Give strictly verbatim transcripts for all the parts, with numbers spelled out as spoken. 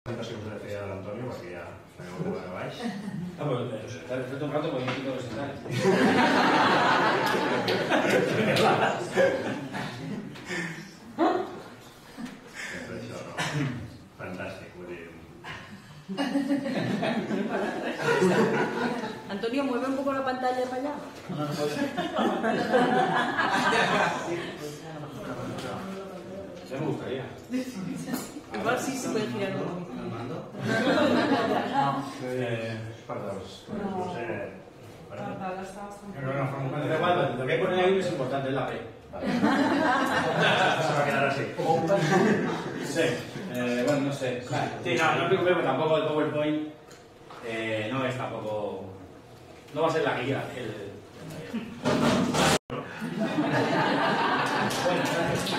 presentació que us he de fer a l'Antonio, perquè ja sabeu que va a baix. Ah, però t'has fet un rato perquè no tinc que Sempre això, no? Fantàstic, vull dir... Antonio, mueve un poco la pantalla para allá. Ya me gustaría. Igual sí se puede girar un poquito. ¿El mando? No, eh, per dels... No sé... Lo que pone ahí es importante, es la P. Se va a quedar así. Sí, eh, bueno, no sé. Sí, no, no os preocupéis, porque tampoco el PowerPoint eh, no es tampoco... No va a ser la guía. El... Bueno, gracias.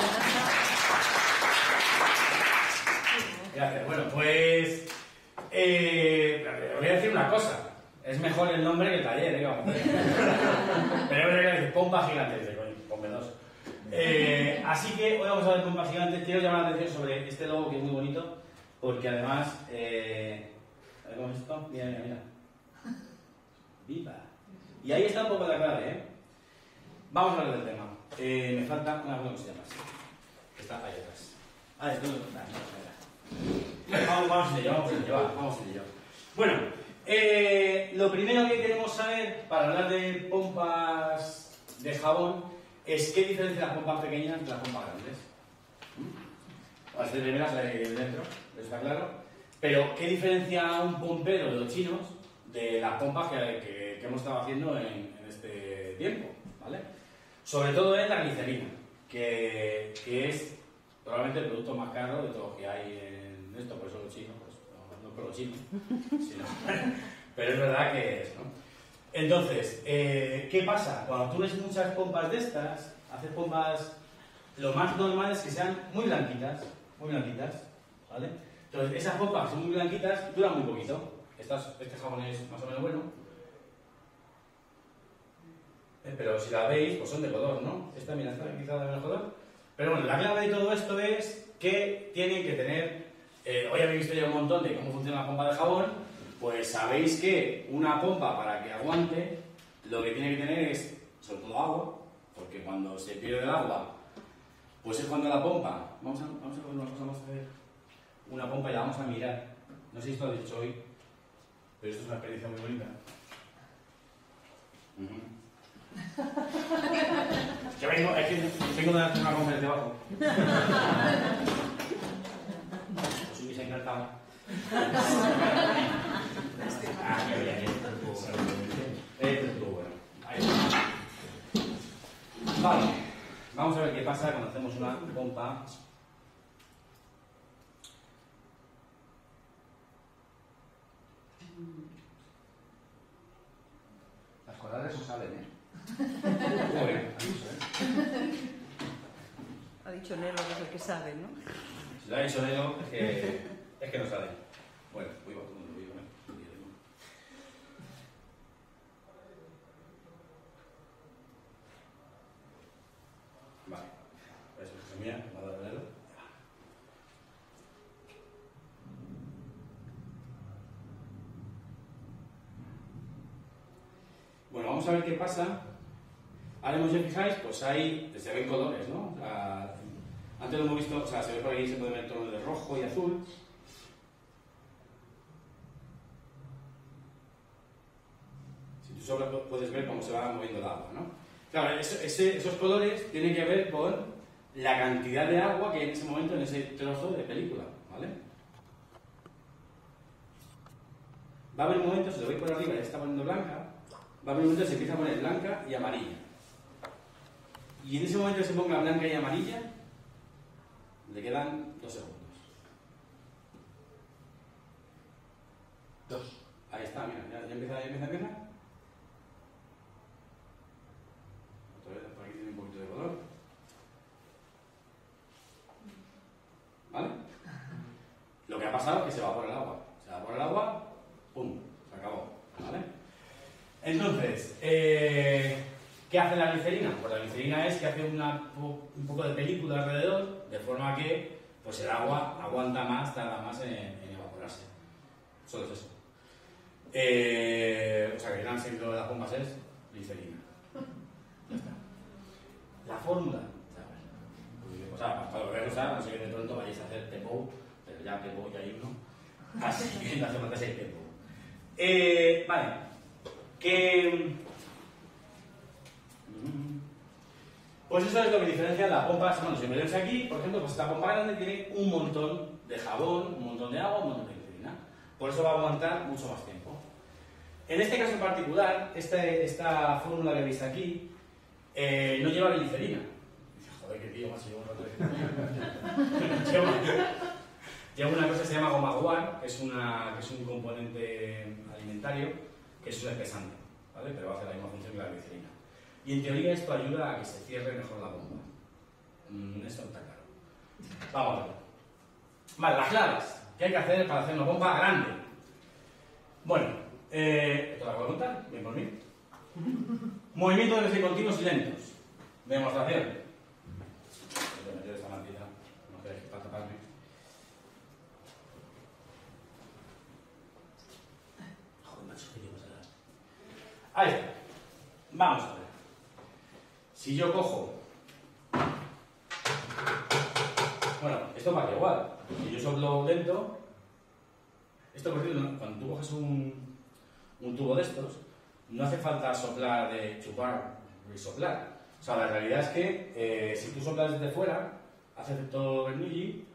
Gracias. Bueno, pues... Eh, os voy a decir una cosa. Es mejor el nombre que el taller, ¿eh? Vamos. Pero es verdad que decir pompa gigante, dice, coño, ponme dos. Eh, así que hoy vamos a ver pompas gigantes. Quiero llamar la atención sobre este logo que es muy bonito, porque además, eh, a ver cómo es esto. Mira, mira, mira. ¡Viva! Y ahí está un poco la clave, ¿eh? Vamos a hablar del tema. Eh, me falta una cosa que se llama así. Está ahí atrás. Ah, esto no, no, no, no. Vamos, vamos a ello, vamos a ello, va, vamos a ello. Bueno, eh, lo primero que queremos saber para hablar de pompas de jabón es qué diferencia las pompas pequeñas de las pompas grandes. Las de primeras hay dentro, está claro. Pero qué diferencia un pompero de los chinos de las pompas que, que, que hemos estado haciendo en, en este tiempo, ¿vale? Sobre todo es la glicerina, que, que es probablemente el producto más caro de todo lo que hay en esto, por eso los chinos, pues, no, no por los chinos, sino, pero es verdad que es, ¿no? Entonces, eh, ¿qué pasa? Cuando tú ves muchas pompas de estas, haces pompas, lo más normal es que sean muy blanquitas, muy blanquitas, ¿vale? Entonces, esas pompas son muy blanquitas, duran muy poquito. Estas, este jabón es más o menos bueno. Eh, pero si la veis, pues son de color, ¿no? Esta, mira, esta quizá de menos color. Pero bueno, la clave de todo esto es que tienen que tener... Eh, hoy habéis visto ya un montón de cómo funciona la pompa de jabón. Pues sabéis que una pompa, para que aguante, lo que tiene que tener es, sobre todo agua, porque cuando se pierde el agua, pues es cuando la pompa... Vamos a, vamos a ver una cosa, vamos a ver una pompa y la vamos a mirar. No sé si esto lo he dicho hoy, pero esto es una experiencia muy bonita. Uh-huh. Es que vengo, es que vengo de hacer una conferencia abajo. Os hubiese encantado. Ah, qué bien, esto estuvo bueno. Ahí está. Vale, vamos a ver qué pasa cuando hacemos una pompa. Las corales no salen, ¿eh? Bueno, Aviso, ¿eh? Ha dicho Nelo, que es el que sabe, ¿no? si lo ha dicho Nelo, es que, es que no sale. Bueno, voy a todo el mundo, voy a comer. Vale, eso es mía, va a dar Nelo. Bueno, vamos a ver qué pasa. Ahora mismo, si os fijáis, pues hay, se ven colores, ¿no? O sea, antes lo hemos visto, o sea, se ve por ahí, se puede ver tonos de rojo y azul. Si tú solo puedes ver cómo se va moviendo el agua, ¿no? Claro, eso, ese, esos colores tienen que ver con la cantidad de agua que hay en ese momento en ese trozo de película, ¿vale? Va a haber momentos, si lo veis por arriba, ya se está poniendo blanca. Va a haber un momento que se empieza a poner blanca y amarilla. Y en ese momento que se ponga blanca y amarilla, le quedan dos segundos. Dos. Ahí está, mira, ya, ya empieza, ya empieza, empieza. Otra vez, por aquí tiene un poquito de color. ¿Vale? Lo que ha pasado es que se evapora el agua. Se evapora el agua, ¡pum! Se acabó. ¿Vale? Entonces, eh, ¿qué hace la glicerina? Pues la glicerina es que hace una, un poco de película alrededor, de forma que pues el agua aguanta más, tarda más en, en evaporar. Solo es eso. Eh, o sea, que el gran secreto de las pompas es glicerina. Ya está. La fórmula, o sea, para volver a usar, no sé que de pronto vayáis a hacer tempo, pero ya tempo ya hay uno. Así que no hace falta ser tempo. Eh, vale. Que. Pues eso es lo que diferencia la pompa. Bueno, si me veis aquí, por ejemplo, pues esta pompa grande tiene un montón de jabón, un montón de agua, un montón de glicerina. Por eso va a aguantar mucho más tiempo. En este caso en particular, esta, esta fórmula que veis aquí eh, no lleva glicerina. Joder, qué tío, más lleva un rato de lleva, lleva una cosa que se llama goma guar, que es, una, que es un componente alimentario, que es un espesante, ¿vale? Pero va a hacer la misma función que la glicerina. Y en teoría esto ayuda a que se cierre mejor la bomba. Mm, esto no está claro. Vamos a ver. Vale, las claves. ¿Qué hay que hacer para hacer una bomba grande? Bueno, eh, ¿esto la puedo contar? Bien por mí. Movimientos de continuos y lentos. Demostración. Voy a meter esta mantita. No queréis para taparme. Joder, macho, ¿qué digo? Ahí está. Vamos a ver. Si yo cojo... Bueno, esto va igual. Si yo soplo lento... Esto, por cierto, cuando tú coges un, un tubo de estos, no hace falta soplar de chupar y soplar. O sea, la realidad es que eh, si tú soplas desde fuera, hace efecto Bernoulli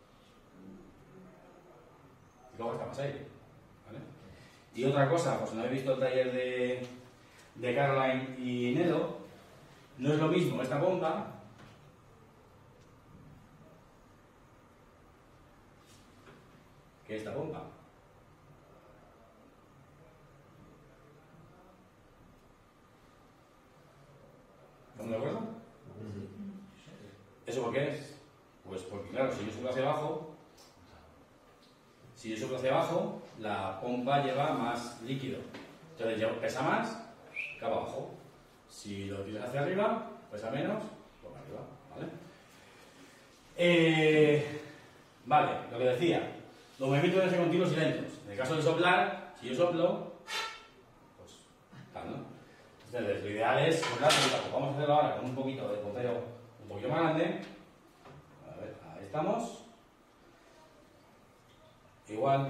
y luego está más aire. ¿Vale? Y otra cosa, pues no habéis visto el taller de, de Caroline y Nedo, no es lo mismo esta pompa que esta pompa. ¿Estamos de acuerdo? ¿Eso por qué es? Pues porque, claro, si yo soplo hacia abajo, si yo soplo hacia abajo, la pompa lleva más líquido. Entonces pesa más, acaba abajo. Si lo tiras hacia arriba, pesa menos, pues para arriba, ¿vale? Eh, vale, lo que decía, los movimientos deben ser continuos y lentos. En el caso de soplar, si yo soplo, pues tal, ¿no? Entonces, lo ideal es, pues claro, vamos a hacerlo ahora con un poquito de pompero un poquito más grande. A ver, ahí estamos. Igual,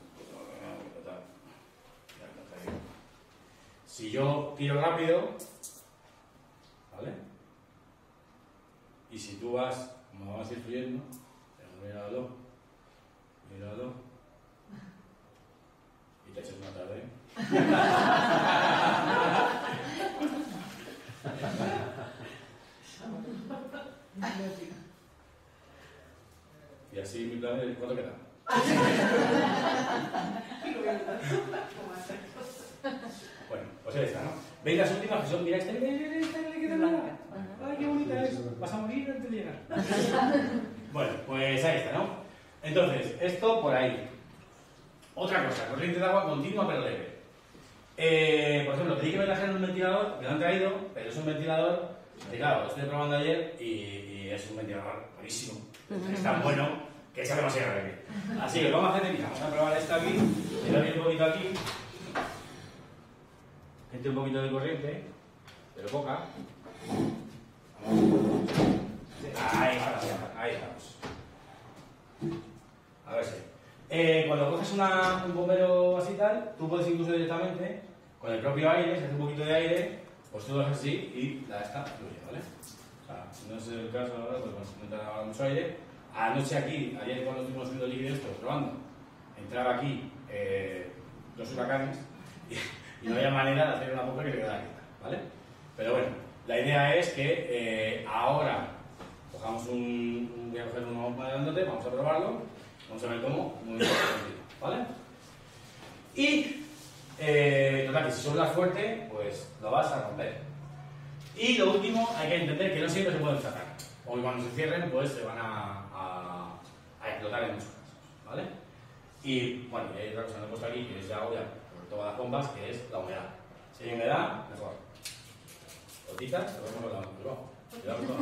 si yo tiro rápido, ¿vale? Y si tú vas, como vas a ir fluyendo, míralo, míralo, y te echas una tarde. Y así, mi plan, ¿cuánto queda? Bueno, pues ahí está, ¿no? ¿Veis las últimas que son, mira, esta, esta le queda nada? ¡Ay, qué bonita es! Vas a morir antes de llegar. Bueno, pues ahí está, ¿no? Entonces, esto por ahí. Otra cosa, corriente de agua continua pero leve. Eh, por ejemplo, pedí que me trajeran un ventilador, que lo han traído, pero es un ventilador, que claro, lo estoy probando ayer y, y es un ventilador buenísimo. Es tan bueno que sabe demasiado bien. Así que lo vamos a hacer, mira, vamos a probar esta aquí, le doy un poquito aquí, mete un poquito de corriente, pero poca. Ahí estamos, ahí estamos. A ver si. Eh, cuando coges una, un bombero así tal, tú puedes incluso directamente, con el propio aire, si hace un poquito de aire, pues tú lo haces así y la esta fluye, ¿vale? O sea, no es el caso ahora, pues vamos a meter ahora mucho aire. Anoche aquí, ayer cuando estuvimos haciendo el líquido esto, probando, entraba aquí eh, dos huracanes y, y no había manera de hacer una pompa que te quedara quieta, ¿vale? Pero bueno, la idea es que eh, ahora cojamos un, un, voy a coger uno más grandote, vamos a probarlo, vamos a ver cómo, muy bien, ¿vale? Y, eh, total, que si soplas fuerte, pues lo vas a romper. Y lo último, hay que entender que no siempre se pueden sacar, porque cuando se cierren, pues se van a, a, a explotar en muchos casos, ¿vale? Y, bueno, y hay otra cosa que no he puesto aquí, que es ya obvia por todas las bombas, que es la humedad. Si hay humedad, mejor. Gotitas, lo vemos con la mano, pero vamos. Cuidado con todo.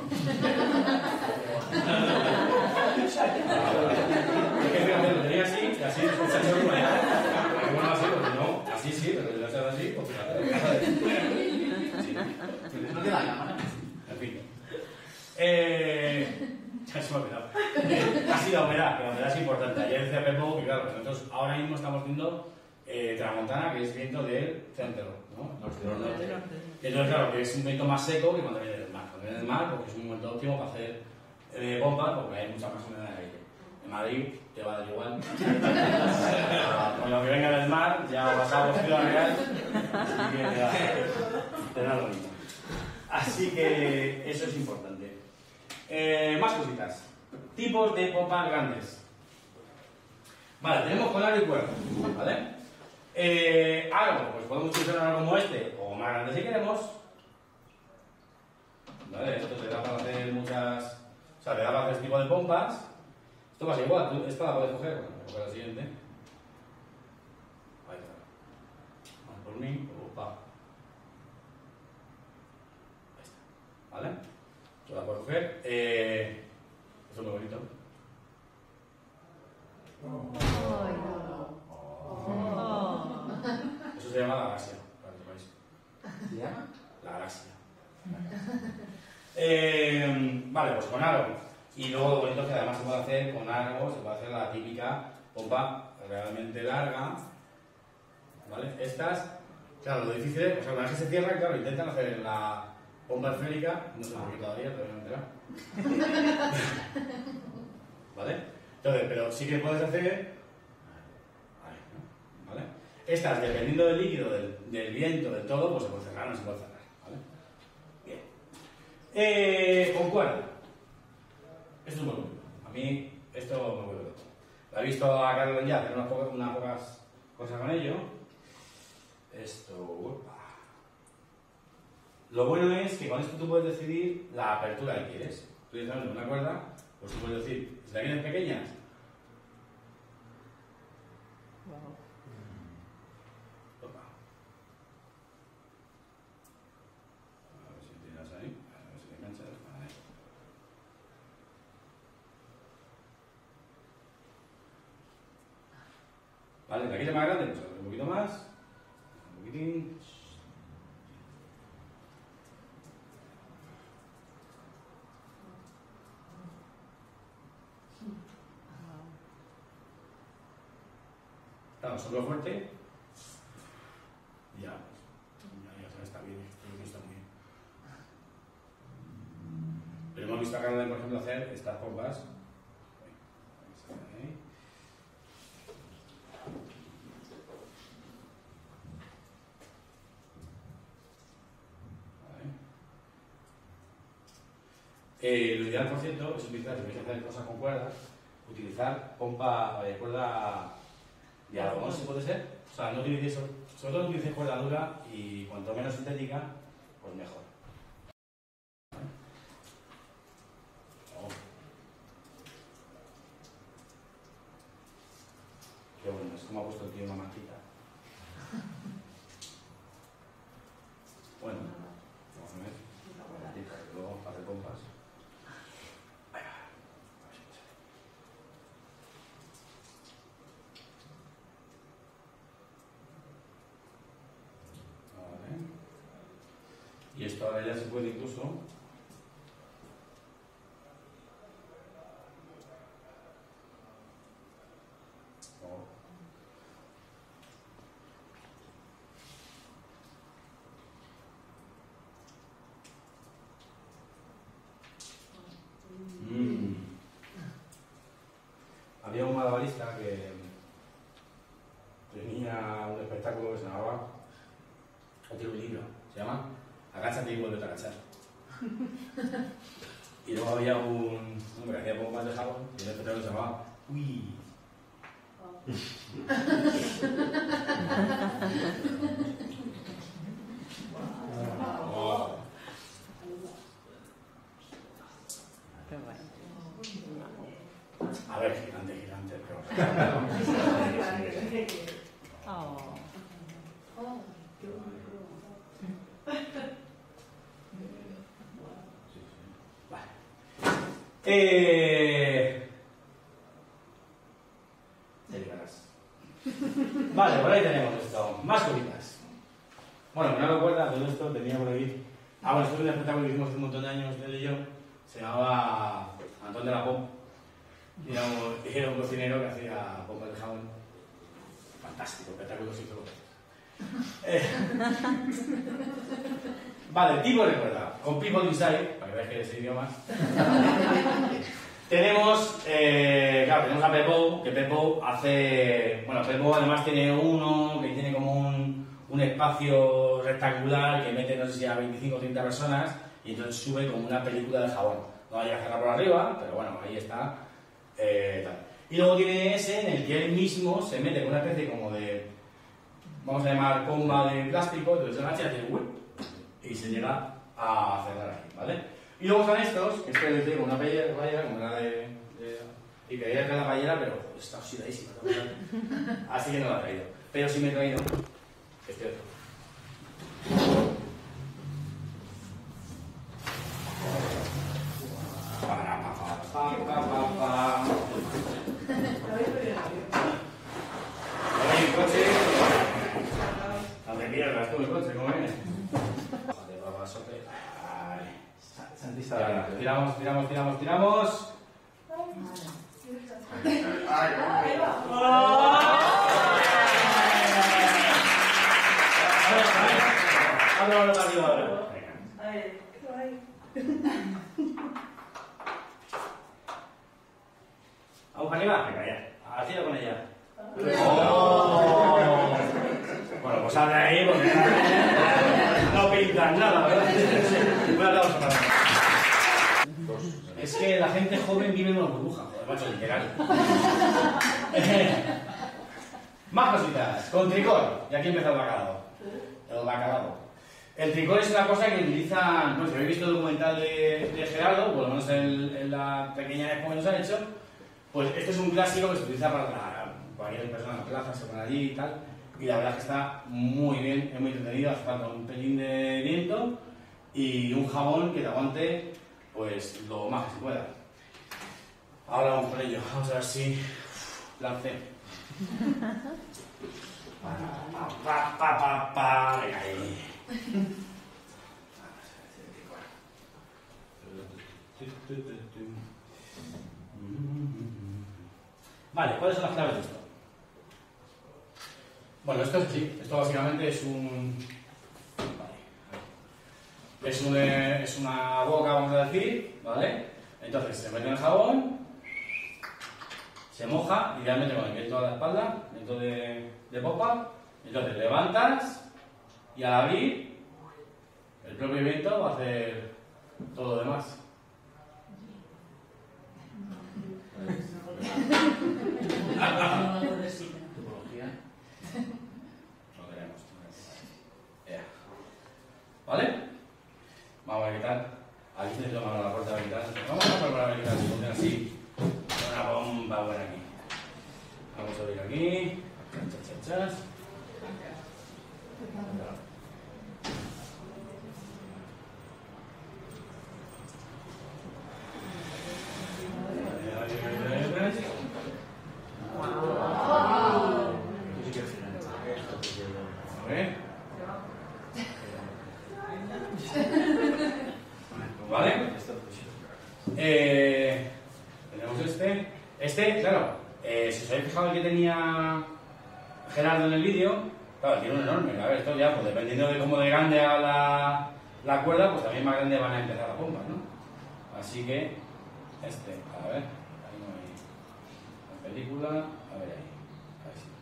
Es que fíjate, lo tenía así, y así se ha hecho humedad. que claro, nosotros ahora mismo estamos viendo eh, tramontana, que es viento del centro, ¿no? Norte, Del norte. norte. Entonces, claro, que es un viento más seco que cuando viene del mar. Cuando viene del mar, porque es un momento óptimo para hacer eh, bomba, porque hay mucha más humedad en el aire. En Madrid te va a dar igual. Con lo que venga del mar, ya ha pasado por Ciudad Real, así que ya te da lo mismo. Así que eso es importante. Eh, más cositas. Tipos de pompas grandes. Vale, tenemos con aro y cuerda, ¿vale? Eh, aro, pues podemos utilizar un aro como este, o más grande si queremos. ¿Vale? Esto te da para hacer muchas... O sea, te da para hacer este tipo de pompas. Esto pasa igual, tú esta la puedes coger, bueno, voy a coger la siguiente. Ahí está. Vamos por mí, opa. Ahí está, ¿vale? Tú la puedes coger. Eh, esto es muy bonito. Ay, no. Oh. Eso se llama la galaxia, para que sepáis. ¿Se llama? La galaxia. Eh, vale, pues con aro. Y luego lo bonito es que además se puede hacer con aro, se puede hacer la típica pompa realmente larga. ¿Vale? Estas, claro, lo difícil es, o sea, una vez que se cierra, claro, intentan hacer la pompa esférica, no sé por qué todavía, todavía no me he enterado. ¿Vale? Entonces, pero sí que puedes hacer. Ahí, ¿no? ¿Vale? Estas, dependiendo del líquido, del, del viento, del todo, pues se puede cerrar o no se puede cerrar. ¿Vale? Bien. Eh, con cuerda. Esto es muy bueno. A mí, esto me vuelve loco. Lo he visto a Carlos ya hacer unas pocas, unas pocas cosas con ello. Esto. Upa. Lo bueno es que con esto tú puedes decidir la apertura que quieres. Tú dices, una cuerda, pues tú puedes decir, si la quieres pequeñas. Wow. Opa. A ver si tiras ahí. A ver si te enganchas. Vale. Vale, la quieres más grande, pues abre un poquito más. Un poquitín. Claro, soplo fuerte. Y ya, pues, ya, ya se está bien, creo que está muy bien. Pero hemos visto a Carlos, por ejemplo, hacer estas pompas. Ahí. Vale. Eh, lo ideal, por cierto, es utilizar, si vais a hacer cosas con cuerdas, utilizar pompa, eh, cuerda de algodón, si puede ser. O sea, no utilicéis, sobre todo no utilicéis cuerda dura y cuanto menos sintética, pues mejor. Oh. Qué bueno, es como ha puesto el tío una manquita. Bueno, vamos a ver. Una mantita, que luego para hacer pompas. Ahí va. A ver si me sale. Vale. Y esto ahora ya se puede incluso. Oh. Mm. Había un malabarista que tenía un espectáculo que se llamaba, o tiene un libro, se llama Agáchate y vuelve a agachar. Y luego había un hombre que hacía pompas de jabón y el espectáculo se llamaba Uy. Oh. Qué bueno. A ver, gigante, gigante, pero. Oh. Vale. Eh... Te llegarás. Vale, por ahí tenemos esto. Más cositas. Bueno, que no recuerda, todo esto tenía por aquí. Ah, bueno, esto es un espectáculo que hicimos hace un montón de años, él y yo. Se llamaba Antón de la Pom. Y era un, era un cocinero que hacía pompas de jabón. Fantástico, espectáculo sin todo. Eh. Vale, tipo recuerda, con People Inside, para que veáis que es idiomas. Tenemos, eh, claro, tenemos a Pepo, que Pepo hace, bueno, Pepo además tiene uno que tiene como un, un espacio rectangular que mete, no sé si a veinticinco o treinta personas, y entonces sube como una película de jabón. No vaya a cerrar por arriba, pero bueno, ahí está. Eh, tal. Y luego tiene ese en el que él mismo se mete con una especie como de, vamos a llamar pomba de plástico, entonces se agacha y hace whip, y se llega a cerrar aquí, ¿vale? Y luego están estos, que este le con una paellera, como la de, de... y que veía que la paellera, pero está oxidadísima, ¿no? Así que no la he traído. Pero sí me he traído este otro. Para, pa, pa, pa, pa, pa, pa. Oye, el coche. No te pierdas tú el coche, ¿cómo es? Joder, papá, sope. Ay. Ya, tiramos, tiramos, tiramos, tiramos. Ay, ahora, ahora, ahora, ahora. ¿Vamos para arriba? Venga, ya. Así con ella. Oh. Bueno, pues sale ahí porque no pintan nada, ¿verdad? Un aplauso para nosotros. Es que la gente joven vive en una burbuja, joder, macho, literal. Más cositas, con tricol. Y aquí empieza el bacalao. El bacalao. El tricol es una cosa que utilizan, no sé, si habéis visto el documental de, de Gerardo, por lo menos en, en la pequeña expo que nos han hecho, pues este es un clásico que se utiliza para la, cualquier persona en la plaza, se pone allí y tal, y la verdad es que está muy bien, es muy entretenido, hace falta un pelín de viento y un jabón que te aguante pues lo más que se pueda. Ahora vamos con ello, vamos a ver si lancé. Pa, pa, pa, pa, pa. Venga ahí. Vale, ¿cuáles son las claves de esto? Bueno, esto es sí, esto básicamente es un... Vale. Es, un, es una boca, vamos a decir, ¿vale? Entonces se mete en el jabón, se moja, idealmente con el viento a la espalda, dentro de, de popa, entonces levantas y al abrir, el propio viento va a hacer todo lo demás. No queremos. ¿Vale? Vamos a quitar. Aquí se toma la puerta de quitar. Vamos a probar a quitar si funciona así. Una bomba buena aquí. Vamos a abrir aquí. Chas, chas, chas. ¿Vale? Eh, tenemos este. Este, claro, eh, si os habéis fijado el que tenía Gerardo en el vídeo, claro, tiene un enorme. A ver, esto ya, pues dependiendo de cómo de grande haga la, la cuerda, pues también más grande van a empezar las pompas, ¿no? Así que, este, a ver, ahí no hay la película, a ver ahí, a ver si.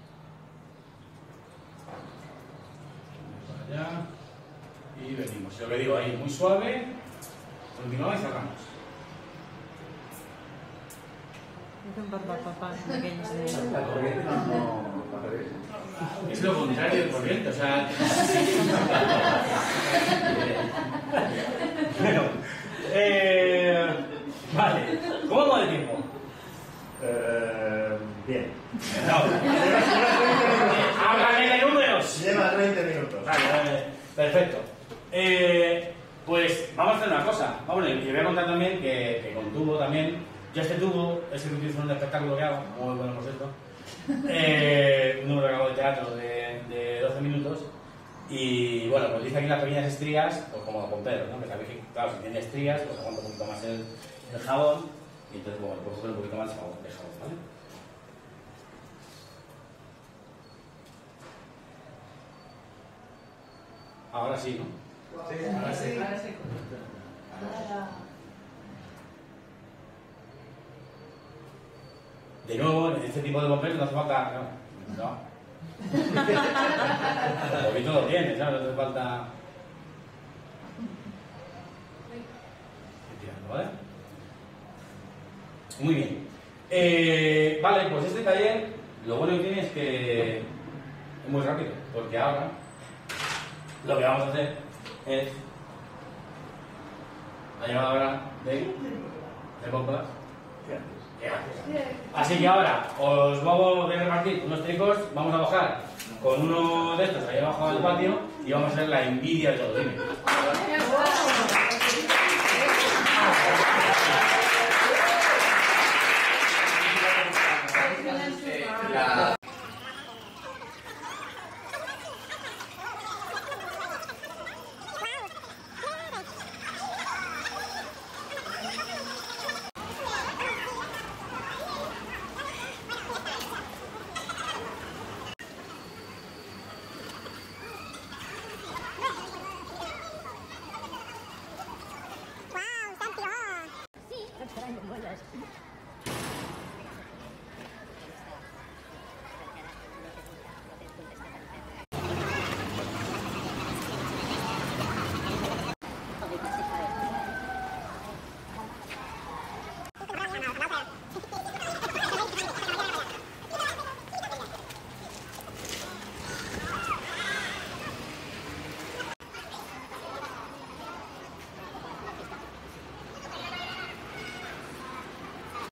Para allá, y venimos. Lo que digo ahí, muy suave, continuamos y cerramos. La corriente no, no, no, Es lo contrario del corriente, o sea... Bueno, eh, vale, ¿cómo vamos de tiempo? Eh, bien. No, háblame de números. Lleva treinta minutos. Vale, vale, perfecto. Eh, pues vamos a hacer una cosa. Vamos, y voy a contar también que, que con tubo también. Yo este tubo es el que utilizo en un espectáculo que hago, muy bueno por cierto. Eh, un número que hago de teatro de, de doce minutos. Y bueno, pues dice aquí las pequeñas estrías, pues como pomperos, ¿no? Que sabéis que, claro, si tiene estrías, pues aguanta un poquito más el, el jabón. Y entonces, bueno, puedo coger un poquito más dejado, ¿vale? Ahora sí, ¿no? Sí. Ahora sí. Ahora sí. De nuevo, en este tipo de papel no hace falta... No. No. Un poquito lo tienes, ¿sabes? No hace falta... ¿Vale? Muy bien. Eh, vale, pues este taller, lo bueno que tiene es que es muy rápido, porque ahora lo que vamos a hacer es... Ha llegado la hora de... de compras. Así que ahora os vamos a repartir unos tricos, vamos a bajar con uno de estos ahí abajo del patio y vamos a hacer la envidia de todo. Dime.